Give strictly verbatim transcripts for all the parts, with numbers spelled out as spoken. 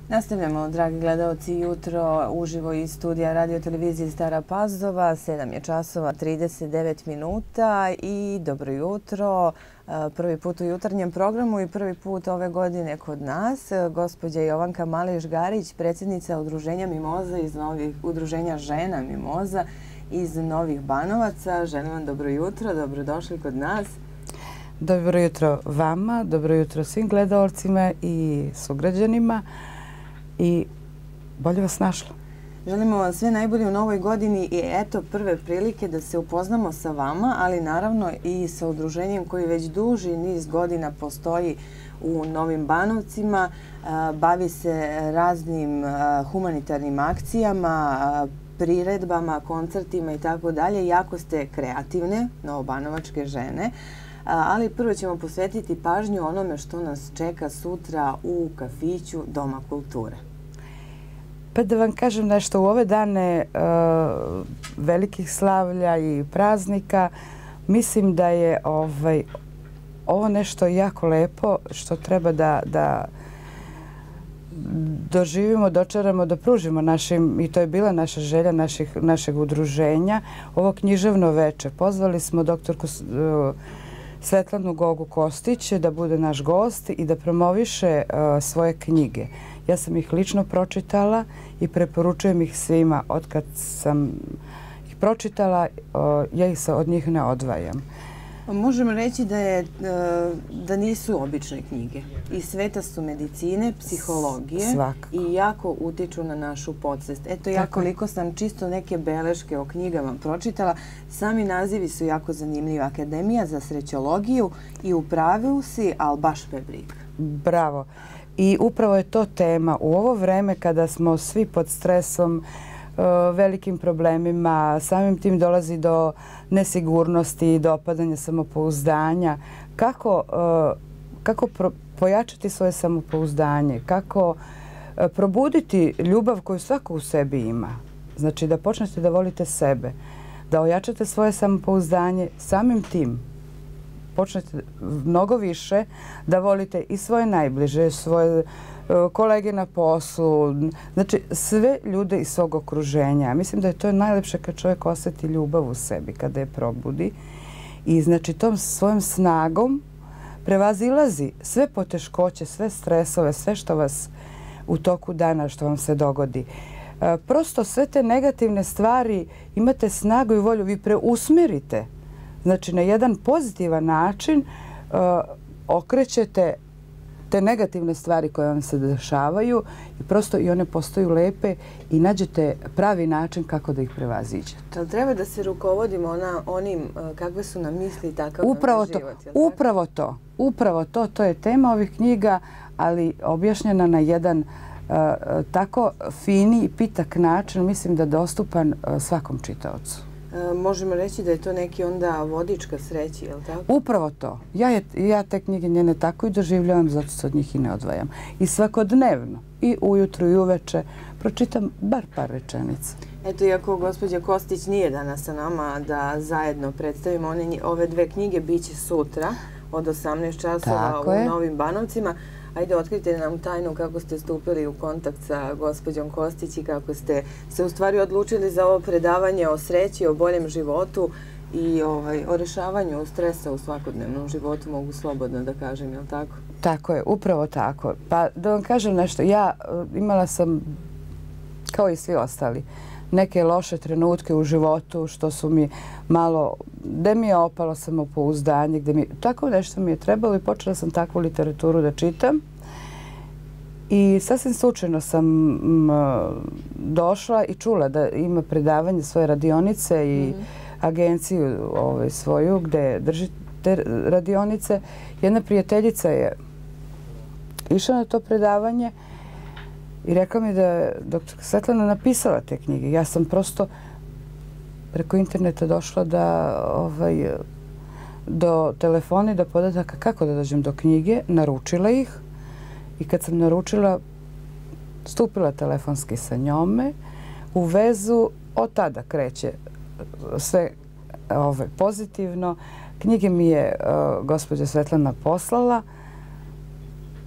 Nastavljamo, dragi gledalci, jutro uživo iz studija Radio televizije Stara Pazova. sedam je časova, trideset devet minuta i dobro jutro. Prvi put u jutarnjem programu i prvi put ove godine kod nas. Gospođa Jovanka Mališ-Garić, predsjednica Udruženja Mimoza iz novih Udruženja žena Mimoza iz Novih Banovaca. Želim vam dobro jutro, dobrodošli kod nas. Dobro jutro vama, dobro jutro svim gledalcima i sugrađanima. I bolje vas našla. Želimo vam sve najbolje u novoj godini i eto prve prilike da se upoznamo sa vama, ali naravno i sa udruženjem koji već duži niz godina postoji u Novim Banovcima. Bavi se raznim humanitarnim akcijama, priredbama, koncertima i tako dalje. Jako ste kreativne, novobanovačke žene. Ali prvo ćemo posvetiti pažnju onome što nas čeka sutra u kafiću Doma kulture. Pa da vam kažem nešto, u ove dane uh, velikih slavlja i praznika, mislim da je ovaj, ovo nešto jako lepo što treba da, da doživimo, dočaramo, da pružimo našim, i to je bila naša želja naših, našeg udruženja, ovo književno veče. Pozvali smo doktorku uh, Svetlanu Gogu Kostić da bude naš gost i da promoviše uh, svoje knjige. Ja sam ih lično pročitala i preporučujem ih svima. Otkad sam ih pročitala, uh, ja ih se od njih ne odvajam. Možemo reći da, je, da nisu obične knjige. Iz sveta su medicine, psihologije. Svakako. I jako utiču na našu podsvest. Eto, ja koliko sam čisto neke beleške o knjigama pročitala, sami nazivi su jako zanimljivi. Akademija za srećologiju i u pravilu si, ali baš me briga. Bravo. I upravo je to tema. U ovo vreme kada smo svi pod stresom, velikim problemima, samim tim dolazi do nesigurnosti, do opadanja samopouzdanja. Kako, kako pro, pojačati svoje samopouzdanje? Kako probuditi ljubav koju svako u sebi ima? Znači da počnete da volite sebe, da ojačate svoje samopouzdanje, samim tim počnete mnogo više da volite i svoje najbliže, svoje kolege na poslu, znači sve ljude iz svog okruženja. Mislim da je to najlepše kad čovjek osjeti ljubav u sebi, kada je probudi. I znači tom svojom snagom prevazilazi sve poteškoće, sve stresove, sve što vas u toku dana što vam se dogodi. Prosto sve te negativne stvari imate snagu i volju, vi preusmerite. Znači na jedan pozitivan način okrećete te negativne stvari koje vam se dešavaju i prosto i one postaju lepe i nađete pravi način kako da ih prevaziđete. Ali treba da se rukovodimo ona, onim kakve su nam misli i takav upravo nam to, život. Upravo to. Upravo to. To je tema ovih knjiga, ali objašnjena na jedan uh, tako fini i pitak način, mislim da je dostupan uh, svakom čitaocu. Možemo reći da je to neki onda vodič ka sreći, je li tako? Upravo to. Ja, je, ja te knjige njene tako i doživljavam, zato se od njih i ne odvajam. I svakodnevno, i ujutru i uveče, pročitam bar par rečenica. Eto, iako gospođa Kostić nije danas sa nama da zajedno predstavimo one, ove dve knjige, bit će sutra od osamnaest časova tako u je. Novim Banovcima. Ajde, otkrite nam tajnu kako ste stupili u kontakt sa gospođom Kostić i kako ste se u stvari odlučili za ovo predavanje o sreći, o boljem životu i ovaj, o rešavanju stresa u svakodnevnom životu, mogu slobodno da kažem, je li tako? Tako je, upravo tako. Pa da vam kažem nešto, ja imala sam, kao i svi ostali, neke loše trenutke u životu što su mi malo, gde mi je opalo samopouzdanje, gde mi, tako nešto mi je trebalo i počela sam takvu literaturu da čitam. I sasvim slučajno sam m, došla i čula da ima predavanje svoje radionice i mm-hmm. agenciju ovaj, svoju gde drži te radionice. Jedna prijateljica je išla na to predavanje i rekla mi da je doktor Svetlana napisala te knjige. Ja sam prosto preko interneta došla da, ovaj, do telefona i do podataka kako da dođem do knjige. Naručila ih i kad sam naručila, stupila telefonski sa njome u vezu. Od tada kreće sve ovaj, pozitivno. Knjige mi je uh, gospođa Svetlana poslala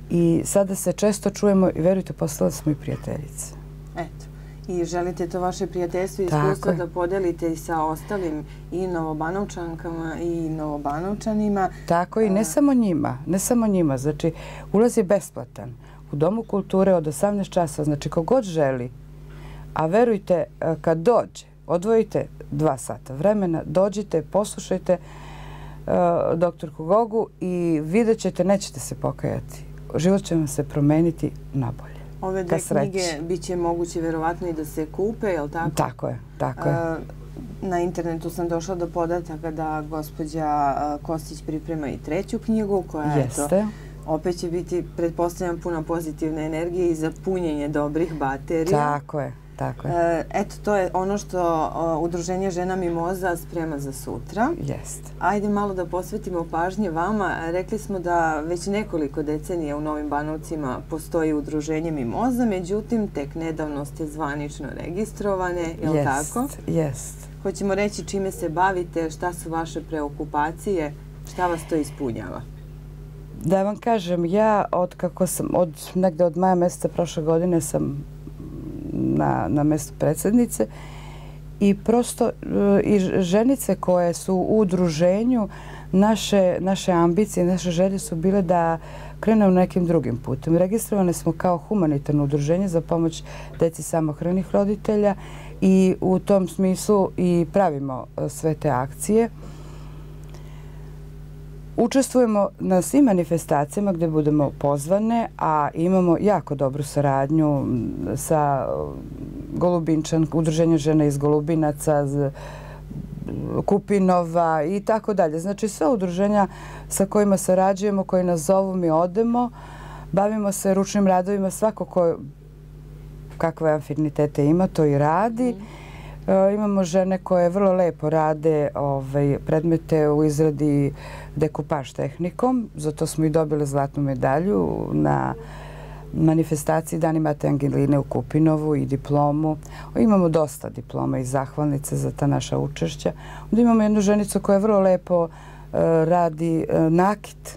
I sada se često čujemo i verujte, postale smo i prijateljice. Eto. I želite to vaše prijateljstvo i iskustvo da podelite i sa ostalim i Novobanovčankama i Novobanovčanima. Tako i ne samo njima, ne samo njima. Znači, ulaz je besplatan. U Domu kulture od osamnaest časa, znači kogod želi, a verujte, kad dođe, odvojite dva sata vremena, dođite, poslušajte doktorku Gogu i vidjet ćete, nećete se pokajati. Život će vam se promeniti nabolje. Ove dve knjige bit će moguće verovatno i da se kupe, je li tako? Tako je, tako je. Na internetu sam došla do podataka da gospođa Kostić priprema i treću knjigu koja je to. Opet će biti, pretpostavljam, puno pozitivne energije i za punjenje dobrih baterija. Tako je, tako je. Eto, to je ono što Udruženje Žena Mimoza sprema za sutra. Jeste. Ajde malo da posvetimo pažnje vama. Rekli smo da već nekoliko decenija u Novim Banovcima postoji Udruženje Mimoza, međutim, tek nedavno ste zvanično registrovane, je li tako? Jest, jest. Hoćemo reći čime se bavite, šta su vaše preokupacije, šta vas to ispunjava? Da vam kažem, ja od kako sam, od negde od maja mjeseca prošle godine sam na, na mjestu predsjednice i prosto i ženice koje su u udruženju, naše, naše ambicije, naše želje su bile da krenemo nekim drugim putem. Registrovane smo kao humanitarno udruženje za pomoć deci samohranih roditelja i u tom smislu i pravimo sve te akcije. Učestvujemo na svim manifestacijama gdje budemo pozvane, a imamo jako dobru saradnju sa Golubinčan, Udruženjem žena iz Golubinaca, Kupinova i tako dalje. Znači sve udruženja sa kojima sarađujemo, koji nas zovu, mi odemo, bavimo se ručnim radovima, svako ko kakve afinitete ima, to i radi. Imamo žene koje vrlo lepo rade predmete u izradi dekupaž tehnikom. Zato smo i dobili zlatnu medalju na manifestaciji Dani Mate Angeline u Kupinovu i diplomu. Imamo dosta diploma i zahvalnice za ta naša učešća. Onda imamo jednu ženicu koja vrlo lepo radi nakit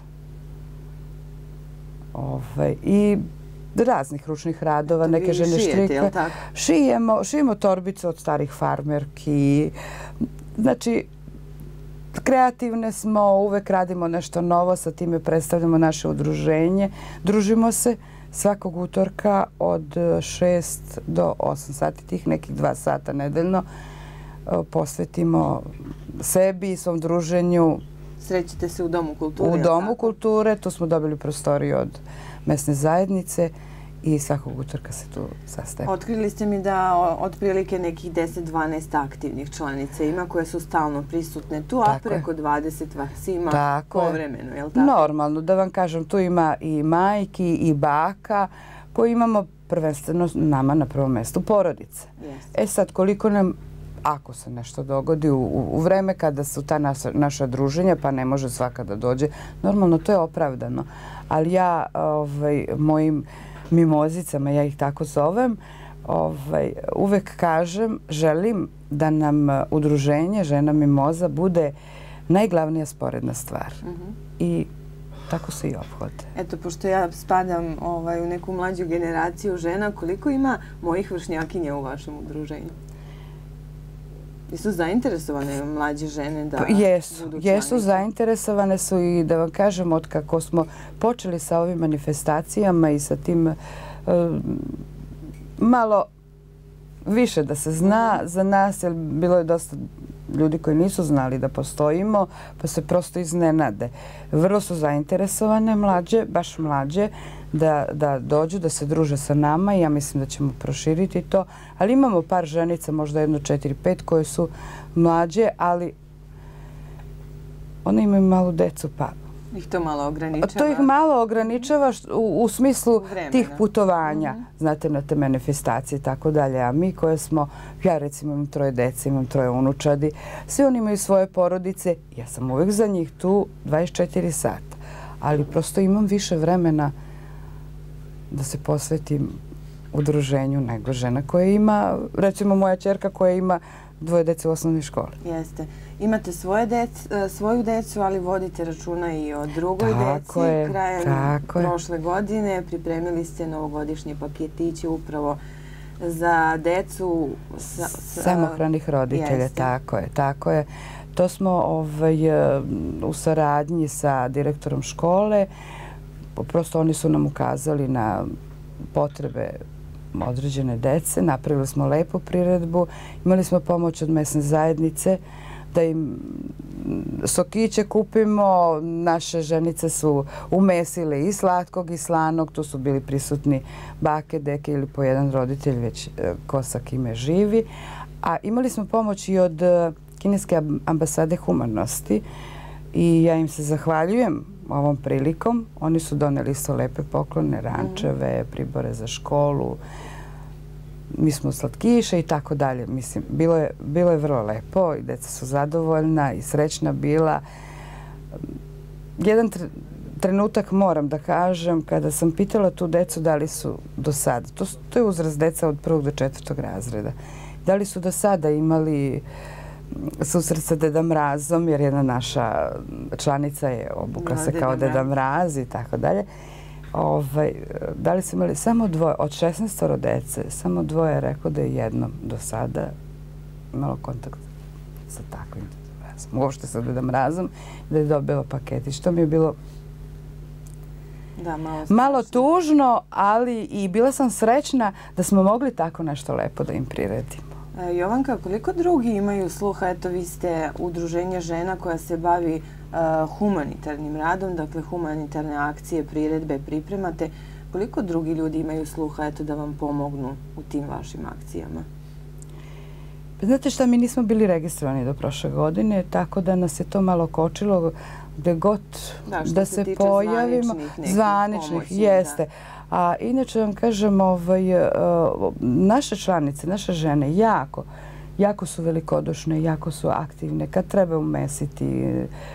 i raznih ručnih radova, neke žene štrike. Šijemo, šijemo torbice od starih farmerki. Znači, kreativne smo, uvek radimo nešto novo, sa time predstavljamo naše udruženje. Družimo se svakog utorka od šest do osam sati, tih nekih dva sata nedeljno posvetimo sebi i svom druženju. Srećete se u Domu kulture? U Domu kulture, tu smo dobili prostoriju od mesne zajednice i svakog utorka se tu sastajemo. Otkrili ste mi da otprilike nekih deset do dvanaest aktivnih članica ima koje su stalno prisutne tu, a preko dvadeset vas ima povremeno, je li tako? Normalno, da vam kažem, tu ima i majki i baka koji imamo prvenstveno nama na prvom mjestu porodice. E sad, koliko nam, ako se nešto dogodi u vreme kada su ta naša druženja, pa ne može svaka da dođe, normalno to je opravdano. Ali ja mojim mimozicama, ja ih tako zovem, uvek kažem, želim da nam udruženje Žena Mimoza bude najglavnija sporedna stvar. I tako se i ophode. Eto, pošto ja spadam u neku mlađu generaciju žena, koliko ima mojih vršnjakinja u vašem udruženju? Jesu zainteresovane mlađe žene da budu članice? Jesu, zainteresovane su i da vam kažem, od kako smo počeli sa ovim manifestacijama i sa tim malo više da se zna za nas, jer bilo je dosta ljudi koji nisu znali da postojimo, pa se prosto iznenade. Vrlo su zainteresovane mlađe, baš mlađe, da dođu, da se druže sa nama i ja mislim da ćemo proširiti to. Ali imamo par ženica, možda jedno četiri, pet, koje su mlađe, ali one imaju malu decu, pa... Ih to malo ograničava? To ih malo ograničava u smislu tih putovanja, znate, na te manifestacije i tako dalje. A mi koje smo, ja recimo imam troje dece, imam troje unučadi, svi oni imaju svoje porodice, ja sam uvek za njih tu dvadeset četiri sata. Ali prosto imam više vremena da se posvetim udruženju nego žena koja ima, recimo moja ćerka koja ima dvoje dece u osnovnoj školi. Jeste. Imate svoju decu, ali vodite računa i o drugoj deci. Krajem prošle godine pripremili ste novogodišnje paketiće upravo za decu samohranih roditelja. Tako je, tako je. To smo u saradnji sa direktorom škole. Prosto oni su nam ukazali na potrebe određene dece. Napravili smo lepu priredbu. Imali smo pomoć od mesne zajednice da im sokiće kupimo. Naše ženice su umesile i slatkog i slanog. Tu su bili prisutni bake, deke ili po jedan roditelj, već ko sa kime živi. A imali smo pomoć i od Kineske ambasade humanosti i ja im se zahvaljujem ovom prilikom. Oni su doneli isto lepe poklone, rančeve, pribore za školu. Mi smo slatkiše i tako dalje. Mislim, bilo je vrlo lepo i deca su zadovoljna i srećna bila. Jedan trenutak moram da kažem, kada sam pitala tu decu da li su do sada, to je uzrast deca od prvog do četvrtog razreda, da li su do sada imali susret sa Deda Mrazom, jer jedna naša članica je obukla se kao Deda Mraz i tako dalje. Da li su imali samo dvoje, od šesnaestoro dece, samo dvoje je rekao da je jednom do sada imalo kontakt sa takvim Deda Mrazom. Uopšte sa Deda Mrazom, da je dobilo paketić. To mi je bilo malo tužno, ali i bila sam srećna da smo mogli tako nešto lepo da im priredimo. Jovanka, koliko drugi imaju sluha? Eto, vi ste udruženje žena koja se bavi humanitarnim radom, dakle humanitarne akcije, priredbe pripremate. Koliko drugi ljudi imaju sluha da vam pomognu u tim vašim akcijama? Znate šta, mi nismo bili registrovani do prošle godine, tako da nas je to malo kočilo gde god da se pojavimo. Zvaničnih, jeste. A inače vam kažem, naše članice, naše žene jako, jako su velikodušne, jako su aktivne. Kad treba umesiti,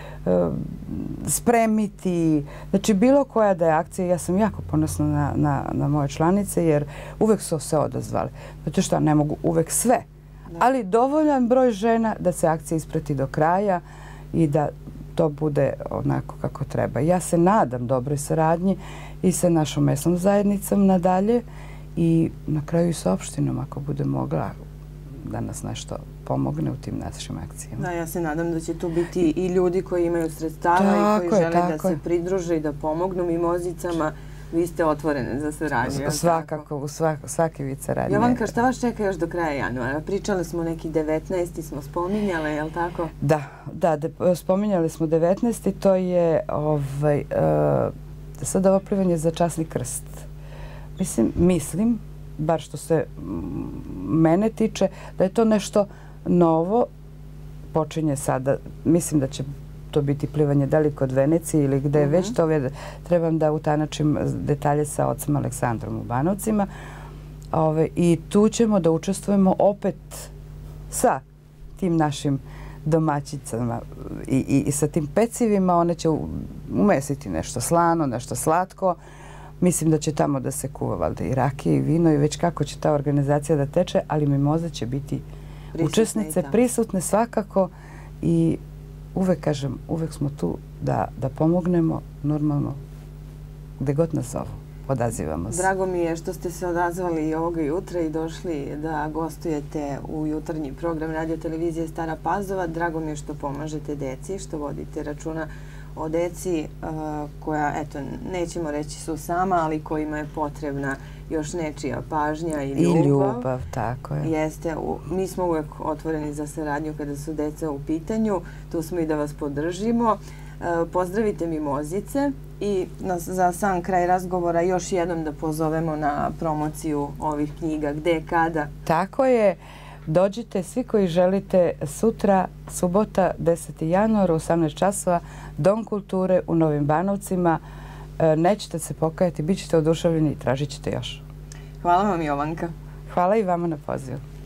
spremiti, znači bilo koja da je akcija, ja sam jako ponosna na moje članice jer uvek su se odazvali. Zato što ne mogu uvek sve, ali dovoljan broj žena da se akcija isprati do kraja i da to bude onako kako treba. Ja se nadam dobroj saradnji i sa našom mesnom zajednicom nadalje i na kraju i sa opštinom ako bude mogla da nas nešto pomogne u tim našim akcijama. Da, ja se nadam da će tu biti i ljudi koji imaju sredstava i koji žele da se pridruže i da pomognu mimozicama. Vi ste otvorene za saradnju. Svakako, u svaki vid saradnje. Jovanka, šta vas čeka još do kraja januara? Pričali smo neki devetnaesti smo spominjale, je li tako? Da, da, spominjali smo devetnaesti to je sad ovo plivanje za časni krst. Mislim, mislim, bar što se mene tiče, da je to nešto novo, počinje sada, mislim da će to biti plivanje da li kod Venecije ili gde već, to trebam da utanačim detalje sa ocem Aleksandrom u Banovcima. I tu ćemo da učestvujemo opet sa tim našim domaćicama i sa tim pecivima. One će umesiti nešto slano, nešto slatko. Mislim da će tamo da se kuva valjda i rakije i vino i već kako će ta organizacija da teče, ali mimoze će biti učesnice, prisutne svakako i uvek, kažem, uvek smo tu da pomognemo normalno gde god nas zovu. Odazivamo se. Drago mi je što ste se odazvali i ovoga jutra i došli da gostujete u jutarnji program Radio televizije Stara Pazova. Drago mi je što pomažete deci, što vodite računa o deci koja, eto, nećemo reći su sama, ali kojima je potrebna još nečija pažnja i ljubav. I ljubav, tako je. Jeste. Mi smo uvek otvoreni za saradnju kada su deca u pitanju. Tu smo i da vas podržimo. Pozdravite mimozice i za sam kraj razgovora još jednom da pozovemo na promociju ovih knjiga. Gde, kada? Tako je. Dođite svi koji želite sutra, subota, deseti januar, u osamnaest časova, Dom kulture u Novim Banovcima. Nećete se pokajati, bit ćete oduševljeni i tražit ćete još. Hvala vam, Jovanka. Hvala i vama na pozivu.